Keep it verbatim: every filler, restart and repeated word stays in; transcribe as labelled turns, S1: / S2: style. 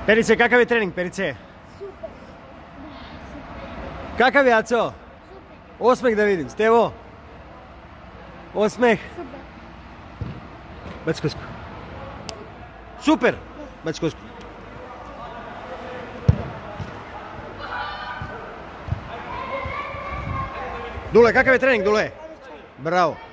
S1: Perice, kakav je trening, Perice?
S2: Super.
S1: Kakav je, Aco?
S2: Super.
S1: Osmeh da vidim, Stevo? Osmeh.
S2: Super.
S1: Baci kosku. Super! Baci kosku. Dule, kakav je trening, Dule? Bravo.